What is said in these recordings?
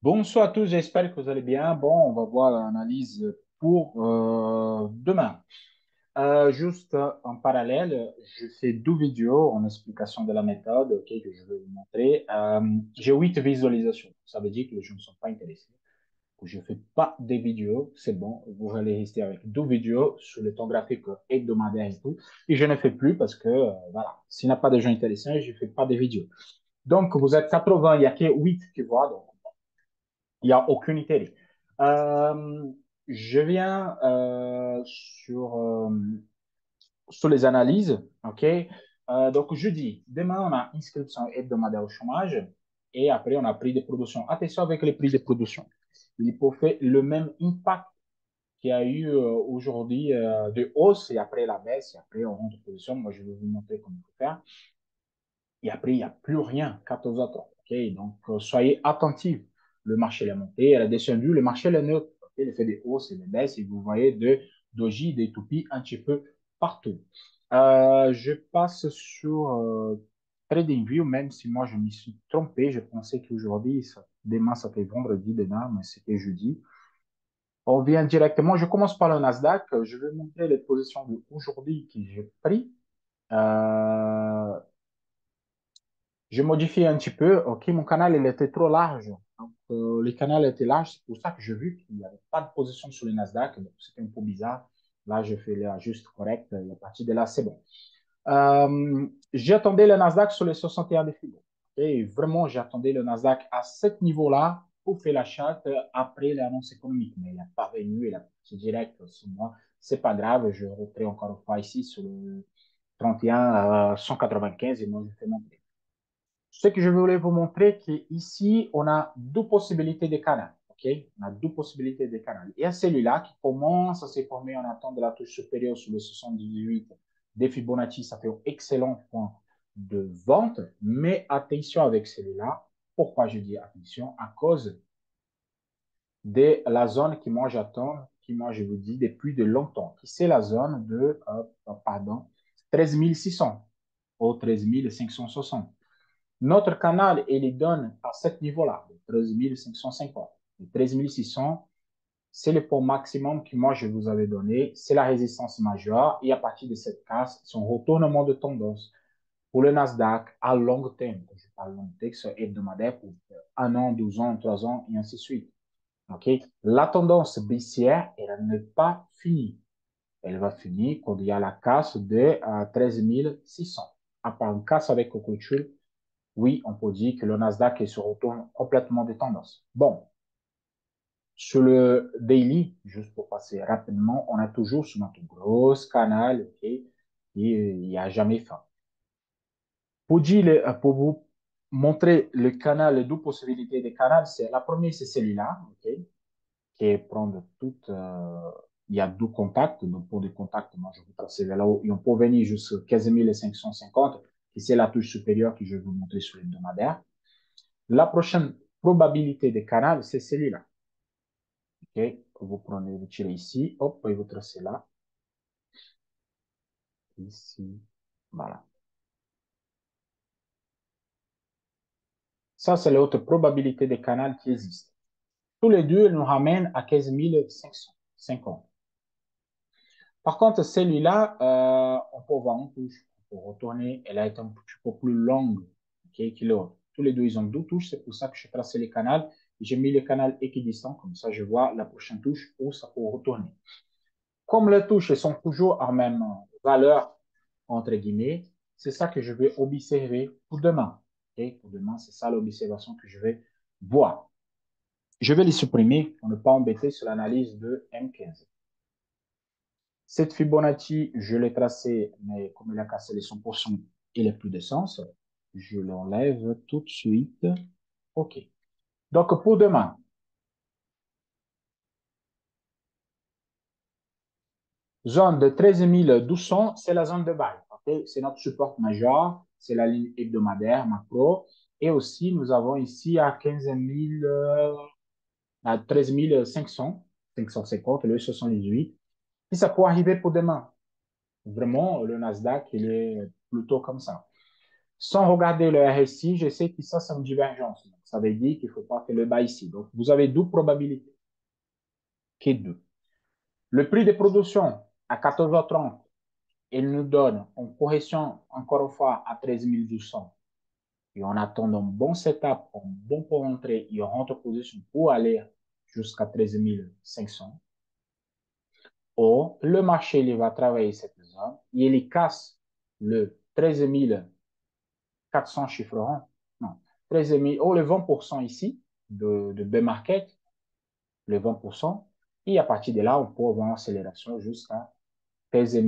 Bonsoir à tous, j'espère que vous allez bien. Bon, on va voir l'analyse pour demain. Juste en parallèle, je fais deux vidéos en explication de la méthode que je vais vous montrer. J'ai 8 visualisations. Ça veut dire que les gens ne sont pas intéressés. Que je ne fais pas des vidéos, c'est bon. Vous allez rester avec deux vidéos sur le temps graphique hebdomadaire et tout. Et je ne fais plus parce que, voilà, s'il n'y a pas de gens intéressés, je ne fais pas de vidéos. Donc, vous êtes 80, il n'y a que 8 qui voient. Donc, il n'y a aucune idée. Euh, je viens sur les analyses. OK? Donc, jeudi, demain, on a inscription hebdomadaire au chômage et après, on a prix de production. Attention avec les prix de production. Il peut faire le même impact qu'il y a eu aujourd'hui de hausse et après la baisse et après, on rentre en position. Moi, je vais vous montrer comment il faut faire. Et après, il n'y a plus rien, 14 autres. OK? Donc, soyez attentifs. Le marché est monté, elle a descendu, le marché est neutre. OK? Il fait des hausses et des baisses et vous voyez de doji, des toupies un petit peu partout. Je passe sur TradingView, même si moi je m'y suis trompé. Je pensais qu'aujourd'hui, demain, ça fait vendredi, demain, mais c'était jeudi. On vient directement. Je commence par le Nasdaq. Je vais montrer les positions d'aujourd'hui que j'ai pris. Euh, je modifie un petit peu. OK, mon canal, il était trop large. Donc, le canal était large. C'est pour ça que j'ai vu qu'il n'y avait pas de position sur le Nasdaq. Donc, c'était un peu bizarre. Là, je fais l'ajuste correct. Et à partir de là, c'est bon. J'attendais le Nasdaq sur les 61 des Fibonacci. Et vraiment, j'attendais le Nasdaq à ce niveau-là pour faire l'achat après l'annonce économique. Mais il n'a pas venu. Il a parti direct sur moi. C'est pas grave. Je reprends encore une fois ici sur le 31 195 et moi, je fais mon prix. Ce que je voulais vous montrer, qu'ici, on a deux possibilités de canal. OK? On a deux possibilités de canal. Il y a celui-là qui commence à se former en attente de la touche supérieure sur le 78 des Fibonacci. Ça fait un excellent point de vente. Mais attention avec celui-là. Pourquoi je dis attention? À cause de la zone qui, moi, j'attends, qui, moi, je vous dis, depuis de longtemps. Qui c'est la zone de, pardon, 13 600 ou 13 560. Notre canal, il donne à ce niveau-là, 13 550. 13 600, c'est le point maximum que moi je vous avais donné. C'est la résistance majeure. Et à partir de cette case, c'est un retournement de tendance pour le Nasdaq à long terme. Je parle long terme, c'est hebdomadaire pour 1 an, 12 ans, 3 ans et ainsi de suite. Okay? La tendance baissière, elle n'est pas finie. Elle va finir quand il y a la casse de 13 600. À part une casse avec clôture, oui, on peut dire que le Nasdaq se retourne complètement de tendance. Bon, sur le daily, juste pour passer rapidement, on est toujours sur notre grosse canal, ok, et il n'y a jamais fin. Pour vous montrer le canal, les deux possibilités de canal, c'est la première, c'est celui-là, ok, qui est prendre toute, il y a deux contacts, donc pour des contacts, moi je vais tracer vers là-haut, et on peut venir jusqu'à 15 550, qui c'est la touche supérieure que je vais vous montrer sur l'hebdomadaire. La prochaine probabilité de canal, c'est celui-là. OK? Vous prenez, vous tirez ici, hop, et vous tracez là, ici, voilà. Ça, c'est l'autre probabilité de canal qui existe. Tous les deux, ils nous ramènent à 15 550. Par contre, celui-là, on peut voir en touche. On peut retourner, elle a été un petit peu plus longue, OK, que l'autre. Tous les deux, ils ont deux touches, c'est pour ça que j'ai tracé les canaux. J'ai mis le canal équidistant, comme ça, je vois la prochaine touche où ça peut retourner. Comme les touches sont toujours en même valeur, entre guillemets, c'est ça que je vais observer pour demain. Okay? Pour demain, c'est ça l'observation que je vais voir. Je vais les supprimer pour ne pas embêter sur l'analyse de M15. Cette Fibonacci, je l'ai tracée, mais comme il a cassé les 100%, il n'a plus de sens. Je l'enlève tout de suite. OK. Donc, pour demain, zone de 13 200, c'est la zone de buy. Okay? C'est notre support majeur, c'est la ligne hebdomadaire macro. Et aussi, nous avons ici à 15 000, à 13 500, 550, le 78. Et ça peut arriver pour demain. Vraiment, le Nasdaq, il est plutôt comme ça. Sans regarder le RSI, je sais que ça, c'est une divergence. Donc, ça veut dire qu'il ne faut pas faire le bas ici. Donc, vous avez deux probabilités, qui est 2. Le prix de production à 14h30, il nous donne une correction, encore une fois, à 13 200. Et on attend un bon setup, un bon pour rentrer et on rentre en position pour aller jusqu'à 13 500. Or, le marché, il va travailler cette zone et il casse le 13 400 chiffreront. Non, 13 000, oh, le 20% ici de B market, le 20%. Et à partir de là, on peut avoir une accélération jusqu'à 13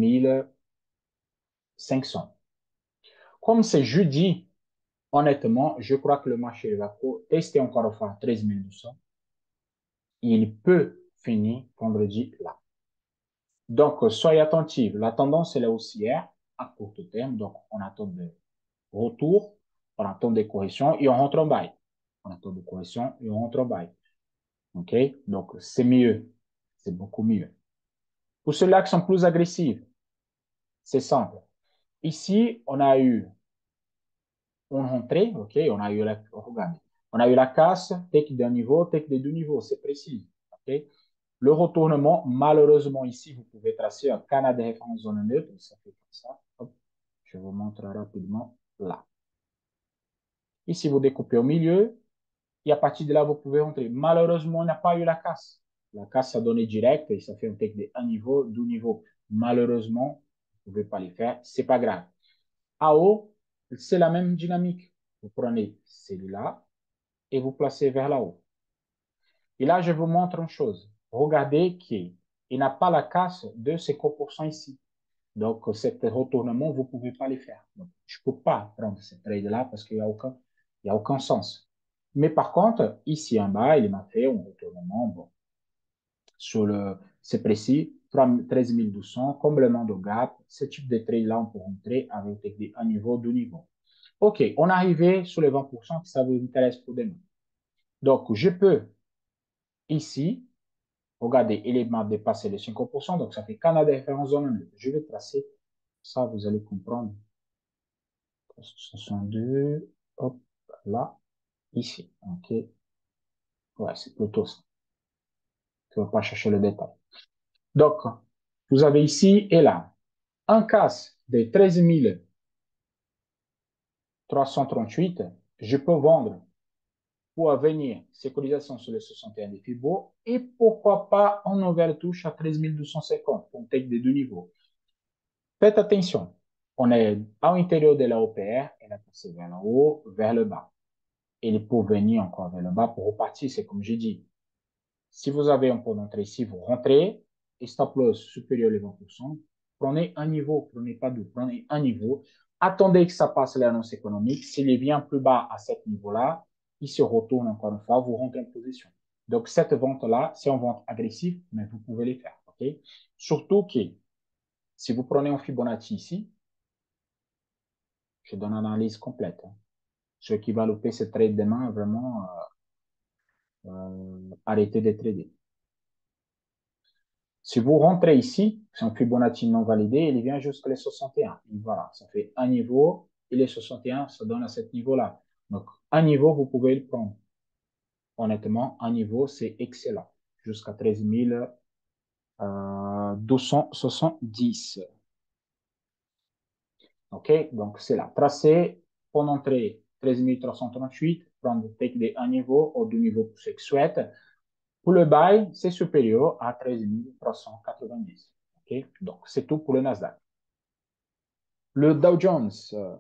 500. Comme c'est jeudi, honnêtement, je crois que le marché va tester encore une fois 13 200. Il peut finir vendredi là. Donc, soyez attentifs. La tendance est la haussière à court terme. Donc, on attend des retours, on attend des corrections et on rentre en bail. On attend des corrections et on rentre en bail. OK? Donc, c'est mieux. C'est beaucoup mieux. Pour ceux-là qui sont plus agressifs, c'est simple. Ici, on a eu une rentrée, OK? On a eu la casse, take d'un niveau, take de deux niveaux, c'est précis. OK? Le retournement, malheureusement, ici, vous pouvez tracer un canal de référence zone neutre, ça fait comme ça. Hop, je vous montre rapidement là. Ici, vous découpez au milieu, et à partir de là, vous pouvez rentrer. Malheureusement, on n'a pas eu la casse. La casse a donné direct et ça fait un take de un niveau, deux niveaux. Malheureusement, vous ne pouvez pas les faire. C'est pas grave. À haut, c'est la même dynamique. Vous prenez celui-là et vous placez vers là-haut. Et là, je vous montre une chose. Regardez qu'il n'a pas la casse de ces coefficients ici. Donc, cet retournement, vous ne pouvez pas les faire. Donc, je ne peux pas prendre cette trade-là parce qu'il n'y a il y a aucun sens. Mais par contre, ici en bas, il m'a fait un retournement. Bon, c'est précis, 13 200, comblement de gap. Ce type de trade-là, on peut rentrer avec un niveau, deux niveaux. OK, on est arrivé sur les 20% que ça vous intéresse pour demain. Donc, je peux ici, regardez, il m'a dépassé les 50%, donc ça fait Canada référence zone 1. Je vais tracer ça, vous allez comprendre. 62, hop, là, ici. OK, ouais, c'est plutôt ça. Je ne vais pas chercher le détail. Donc, vous avez ici et là un casse de 13 338. Je peux vendre pour venir sécurisation sur les 61 des Fibo et pourquoi pas en nouvelle touche à 13 250 pour take des deux niveaux. Faites attention, on est à l'intérieur de la OPR, elle a passé vers le haut, vers le bas. Et pour venir encore vers le bas, pour repartir, c'est comme j'ai dit. Si vous avez un point d'entrée ici, vous rentrez, et stop loss supérieur aux 20%, prenez un niveau, prenez pas deux, prenez un niveau, attendez que ça passe l'annonce économique. S'il vient plus bas à ce niveau-là, il se retourne encore une fois, vous rentrez en position. Donc, cette vente-là, c'est une vente agressive, mais vous pouvez les faire. Okay? Surtout que si vous prenez un Fibonacci ici, je donne une analyse complète. Hein. Ceux qui va louper ce trade demain, vraiment, arrêtez de trader. Si vous rentrez ici, c'est un Fibonacci non validé, il vient jusqu'à les 61. Et voilà, ça fait un niveau, et les 61, ça donne à ce niveau-là. Donc, un niveau, vous pouvez le prendre. Honnêtement, un niveau, c'est excellent. Jusqu'à 13 270. OK? Donc, c'est là. Tracé, pour entrer 13 338, prendre des un niveau ou deux niveaux pour ceux qui souhaitent. Pour le buy, c'est supérieur à 13 390. OK? Donc, c'est tout pour le Nasdaq. Le Dow Jones,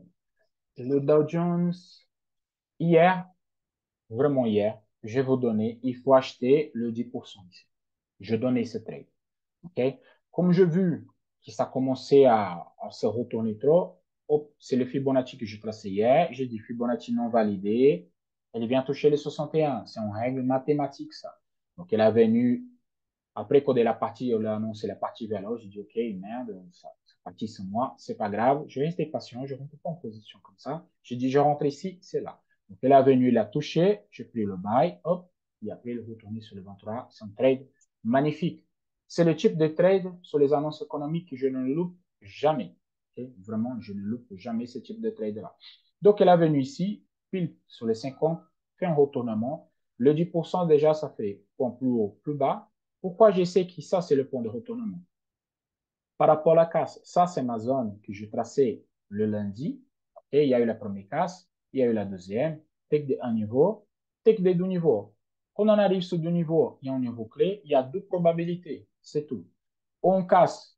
hier, vraiment hier, je vais vous donner, il faut acheter le 10% ici. Je donnais ce trade. OK? Comme j'ai vu que ça commençait à se retourner trop, c'est le Fibonacci que j'ai tracé hier. J'ai dit Fibonacci non validé. Elle vient toucher les 61. C'est une règle mathématique, ça. Donc, elle est venue après, quand la partie, on a annoncé la partie vers là, j'ai dit, OK, merde, ça partie c'est moi, c'est pas grave. Je reste patient, je ne rentre pas en position comme ça. J'ai dit, je rentre ici, c'est là. Donc, elle est venue, il a touché, j'ai pris le buy, hop, et après, il est retourné sur le 23. C'est un trade magnifique. C'est le type de trade sur les annonces économiques que je ne loupe jamais. Okay? Vraiment, je ne loupe jamais ce type de trade-là. Donc, elle est venue ici, pile sur les 50, fait un retournement. Le 10% déjà, ça fait point plus haut, plus bas. Pourquoi je sais que ça, c'est le point de retournement? Par rapport à la casse, ça, c'est ma zone que je traçais le lundi. Et il y a eu la première casse, il y a eu la deuxième, tek de un niveau, tek de deux niveaux. Quand on arrive sur deux niveaux et un niveau clé, il y a deux probabilités, c'est tout. On casse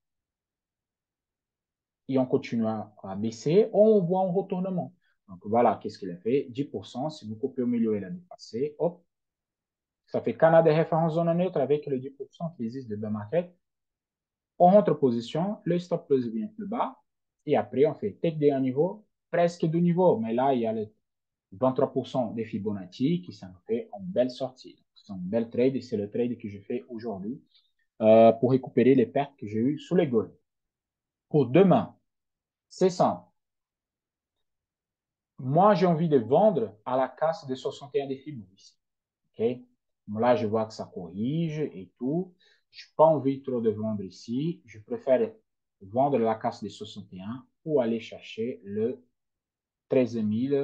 et on continue à baisser, ou on voit un retournement. Donc voilà, qu'est-ce qu'il a fait? 10%, si vous coupez au milieu, il a dépassé, hop, ça fait Canada référence zone neutre avec le 10% qui existe de bear market. On rentre en position, le stop loss vient plus bas, et après on fait tech de un niveau, presque deux niveaux, mais là il y a le 23% des Fibonacci qui s'en fait une belle sortie. C'est un bel trade et c'est le trade que je fais aujourd'hui pour récupérer les pertes que j'ai eues sous les goals. Pour demain, c'est simple. Moi, j'ai envie de vendre à la casse de 61 des Fibonacci. Okay? Là, je vois que ça corrige et tout. Je n'ai pas envie trop de vendre ici. Je préfère vendre la casse des 61 ou aller chercher le 13 000,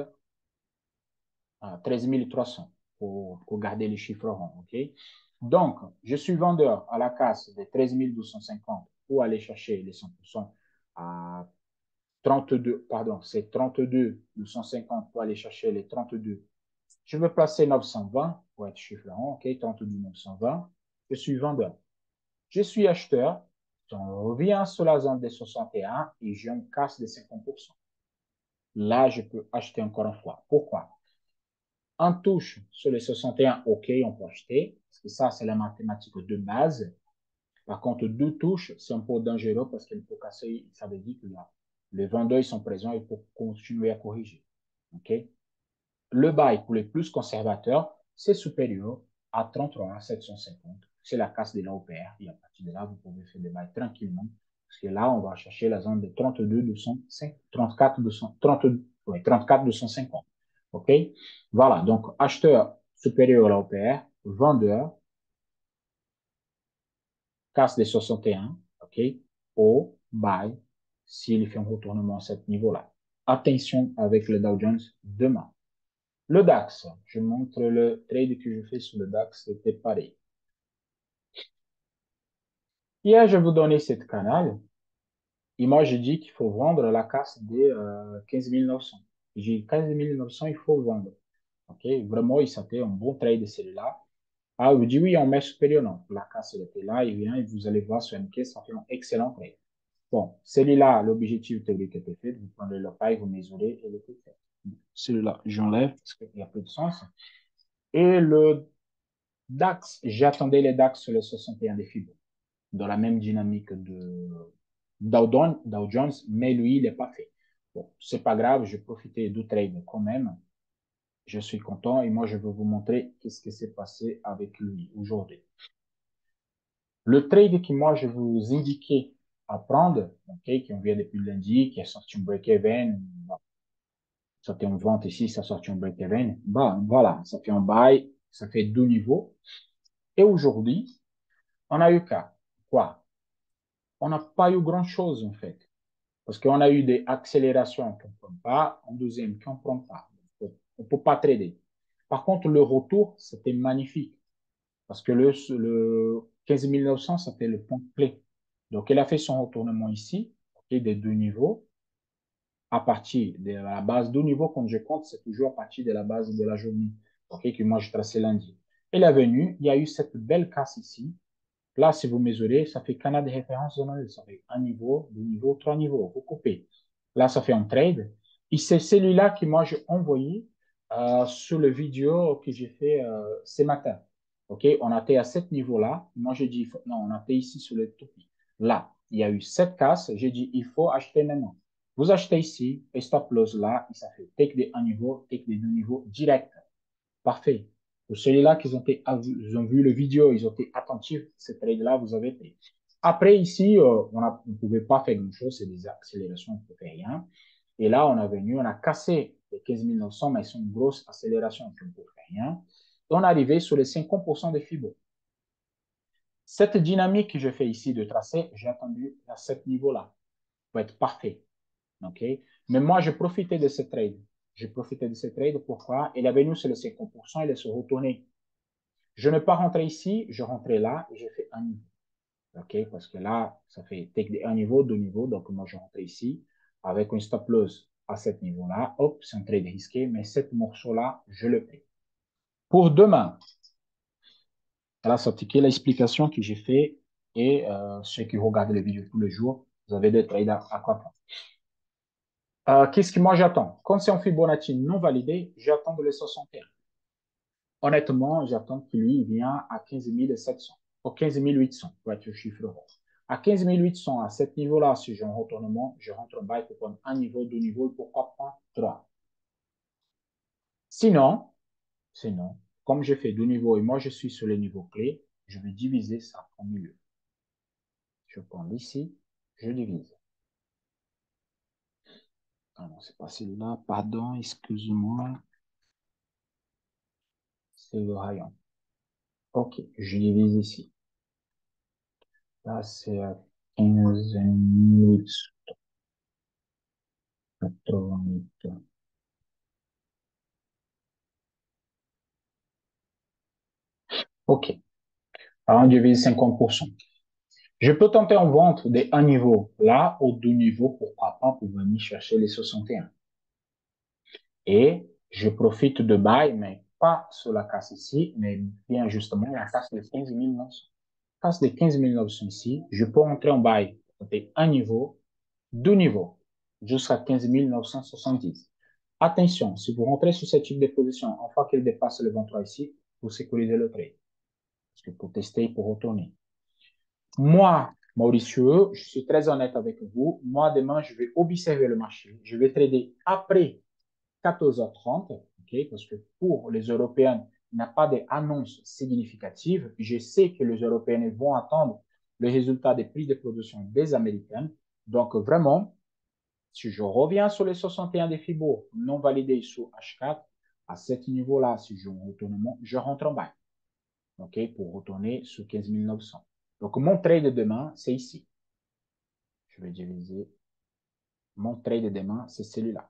13 300 pour garder les chiffres ronds. Okay? Donc, je suis vendeur à la casse de 13 250 pour aller chercher les 100% à 32, pardon, c'est 32 250 pour aller chercher les 32. Je veux placer 920 pour être chiffre rond, ok, 32 920. Je suis vendeur. Je suis acheteur. On revient sur la zone des 61 et j'ai une casse de 50%. Là, je peux acheter encore une fois. Pourquoi? En touche sur les 61, ok, on peut acheter, parce que ça, c'est la mathématique de base. Par contre, deux touches, c'est un peu dangereux parce qu'il peut casser, ça veut dire que là, les vendeurs ils sont présents et pour continuer à corriger. OK? Le bail pour les plus conservateurs, c'est supérieur à 33 750. C'est la casse de l'OPR. Et à partir de là, vous pouvez faire des bails tranquillement. Parce que là, on va chercher la zone de 32 205, 34 200, 32, ouais, 34 250. OK? Voilà. Donc, acheteur supérieur à l'OPR, vendeur, casse des 61. OK? Au buy, s'il fait un retournement à ce niveau-là. Attention avec le Dow Jones demain. Le DAX, je montre le trade que je fais sur le DAX, c'était pareil. Hier, je vous donnais cette canal et moi, je dis qu'il faut vendre la casse des 15 900. J'ai 15 900, il faut vendre. OK? Vraiment, il s'était un bon trade celui-là. Ah, vous dites oui, on met supérieur. Non, la casse, elle était là, il vient et vous allez voir sur MK, ça fait un excellent trade. Bon, celui-là, l'objectif théorique était fait. Vous prenez le paille, vous mesurez et le fait. Celui-là, j'enlève parce qu'il n'y a plus de sens. Et le DAX, j'attendais les DAX sur les 61 des Fibonacci, dans la même dynamique de Dow Jones, mais lui, il n'est pas fait. Bon, c'est pas grave, je profitais du trade quand même. Je suis content et moi, je vais vous montrer qu'est-ce qui s'est passé avec lui aujourd'hui. Le trade que moi, je vous indiquais à prendre, okay, qui on vient depuis lundi, qui a sorti un break-even, ça fait une vente ici, ça sorti un break-even, bah, voilà, ça fait un buy, ça fait deux niveaux. Et aujourd'hui, on a eu quoi? On n'a pas eu grand-chose, en fait. Parce qu'on a eu des accélérations qu'on ne prend pas, en deuxième qu'on ne prend pas. On ne peut pas trader. Par contre, le retour, c'était magnifique. Parce que le 15 900, c'était le point clé. Donc, il a fait son retournement ici, okay, des deux niveaux, à partir de la base deux niveaux, quand je compte, c'est toujours à partir de la base de la journée, okay, que moi, je traçais lundi. Il est venu, il y a eu cette belle casse ici. Là, si vous mesurez, ça fait canal de référence zonale. Ça fait un niveau, deux niveaux, trois niveaux. Vous coupez. Là, ça fait un trade. Et c'est celui-là que moi, j'ai envoyé sur le vidéo que j'ai fait ce matin. OK? On a été à ce niveau-là. Moi, j'ai dit, non, on a été ici sur le topi. Là, il y a eu cette casse. J'ai dit, il faut acheter maintenant. Vous achetez ici, et stop loss là, et ça fait take des un niveau, take des deux niveaux direct. Parfait. Pour celui-là qui ils ont vu le vidéo, ils ont été attentifs, ce trade-là, vous avez payé. Après, ici, on ne pouvait pas faire grand-chose, c'est des accélérations, on ne peut faire rien. Et là, on est venu, on a cassé les 15 900, mais c'est une grosse accélération, on ne peut faire rien. Et on est arrivé sur les 50% des Fibo. Cette dynamique que je fais ici de tracé, j'ai attendu à ce niveau-là pour être parfait. OK? Mais moi, je profitais de ce trade. J'ai profité de ce trade. Pourquoi? Il est venu sur le 50%, il est se retourné. Je ne pas rentrer ici, je rentrais là et je fais un niveau. OK? Parce que là, ça fait un niveau, deux niveaux. Donc, moi, je rentre ici avec une stop loss à ce niveau-là. Hop, c'est un trade risqué, mais ce morceau-là, je le paye. Pour demain, là, c'est l'explication que j'ai fait et ceux qui regardent les vidéos tous les jours, vous avez des trades à quoi prendre. Qu'est-ce que moi j'attends? Comme c'est un Fibonacci non validé, j'attends de les 61. Honnêtement, j'attends que lui vienne à 15 700 ou 15 800 pour être le chiffre rond. À 15 800, à ce niveau-là, si j'ai un retournement, je rentre en bas pour prendre un niveau, deux niveaux et pourquoi pas trois. Sinon, comme j'ai fait deux niveaux et moi je suis sur les niveaux clés, je vais diviser ça en milieu. Je prends ici, je divise. Ah non, c'est pas celui-là, pardon, excuse-moi. C'est le rayon. Ok, je divise ici. Là, c'est à 15 888. Ok, alors on divise 50%. Je peux tenter en vente de un niveau là ou deux niveaux, pourquoi pas, pour venir chercher les 61. Et je profite de buy, mais pas sur la casse ici, mais bien justement la casse de 15 900. Casse de 15 900 ici, je peux entrer en buy, tenter un niveau, deux niveaux, jusqu'à 15 970. Attention, si vous rentrez sur ce type de position, une fois qu'il dépasse le 23 ici, vous sécurisez le trade. Parce que pour tester, pour retourner. Moi, Mauricio, je suis très honnête avec vous. Moi, demain, je vais observer le marché. Je vais trader après 14h30, okay, parce que pour les Européens, il n'y a pas d'annonce significative. Je sais que les Européens vont attendre le résultat des prix de production des Américains. Donc, vraiment, si je reviens sur les 61 des Fibo non validés sous H4, à ce niveau-là, si je retournement, je rentre en bas, okay, pour retourner sous 15 900. Donc, mon trade de demain, c'est ici. Je vais diviser. Mon trade de demain, c'est celui-là.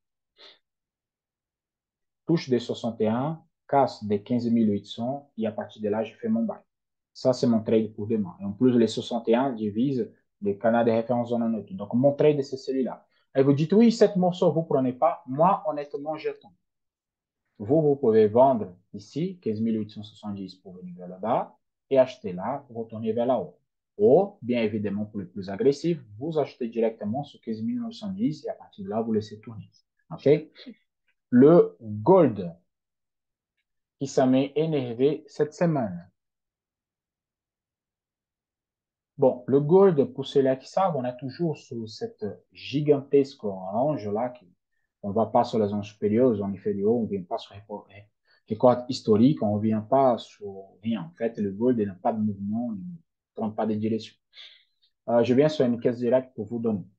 Touche des 61, casse des 15 800 et à partir de là, je fais mon bail. Ça, c'est mon trade pour demain. Et en plus, les 61 divisent les canaux de référence zone neutre. Donc, mon trade, c'est celui-là. Et vous dites, oui, cette morceau, vous ne prenez pas. Moi, honnêtement, j'attends. Vous pouvez vendre ici 15 870 pour venir vers là-bas et acheter là pour retourner vers là-haut. Ou, bien évidemment, pour les plus agressifs, vous achetez directement sur 15 910 et à partir de là, vous laissez tourner. OK? Le gold qui s'est énervé cette semaine. Bon, le gold, pour ceux-là qui savent, on est toujours sur cette gigantesque orange là, on ne va pas sur la zone supérieure, zone inférieure, on ne vient pas sur les codes historiques, on ne vient pas sur rien. En fait, le gold n'a pas de mouvement, il ne prend pas de direction. Je viens sur une caisse directe pour vous donner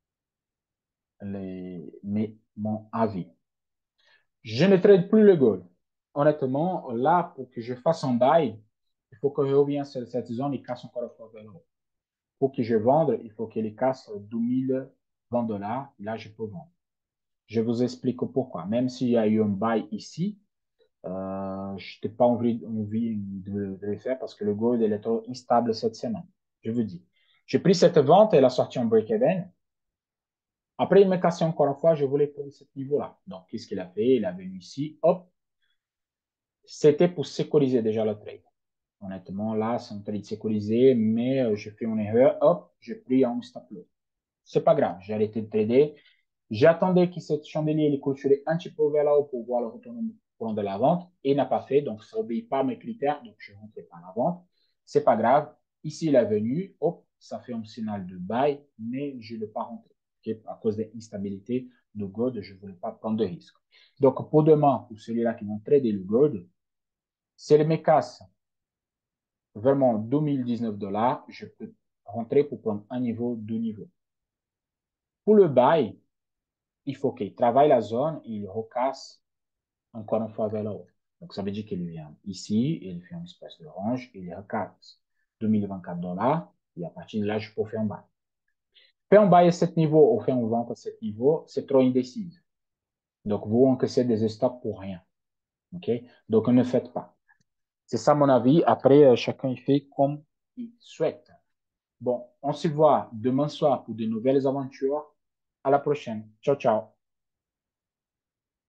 mon avis. Je ne trade plus le gold. Honnêtement, là, pour que je fasse un bail, il faut que je revienne sur cette zone et casse encore une fois vers le haut. Pour que je vende, il faut qu'il casse 2020 $. Là, je peux vendre. Je vous explique pourquoi. Même s'il y a eu un bail ici, je n'ai pas envie de le faire parce que le gold est trop instable cette semaine. Je vous dis. J'ai pris cette vente, elle a sorti en break-even. Après, il m'a cassé encore une fois, je voulais prendre ce niveau-là. Donc, qu'est-ce qu'il a fait? Il est venu ici, hop. C'était pour sécuriser déjà le trade. Honnêtement, là, c'est un trade sécurisé, mais je fais une erreur, hop, j'ai pris un stop loss. C'est pas grave, j'ai arrêté de trader. J'attendais que cette chandelier il clôturait un petit peu vers là-haut pour voir le retournement de la vente et il n'a pas fait, donc ça n'obéit pas à mes critères, donc je ne rentrais pas la vente. C'est pas grave. Ici, il est venu, hop, ça fait un signal de buy, mais je ne vais pas rentrer. Okay? À cause de l'instabilité de gold, je ne voulais pas prendre de risque. Donc, pour demain, pour celui-là qui vont trader le gold, c'est le casse vraiment 2019 $, je peux rentrer pour prendre un niveau, deux niveaux. Pour le buy, il faut qu'il travaille la zone et il recasse encore une fois vers le haut. Donc, ça veut dire qu'il vient ici, il fait une espèce de range, il recasse 2024 $, et à partir de là, je peux faire un buy. Faire un buy à ce niveau ou faire une vente à ce niveau, c'est trop indécis. Donc, vous encaissez des stops pour rien. OK? Donc, ne faites pas. C'est ça mon avis. Après, chacun il fait comme il souhaite. Bon, on se voit demain soir pour de nouvelles aventures. À la prochaine. Ciao, ciao.